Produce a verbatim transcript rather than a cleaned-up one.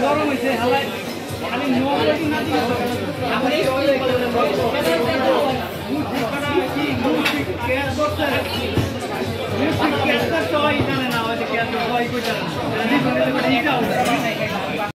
গরম হয়েছে হালাই খালি নোংরা না দিয়ে আপনি কি মুসিক কেয়ার করতে মুসিক কেয়ার করতে হয় জানে না ওই যে কেয়ার হয় কই জানে না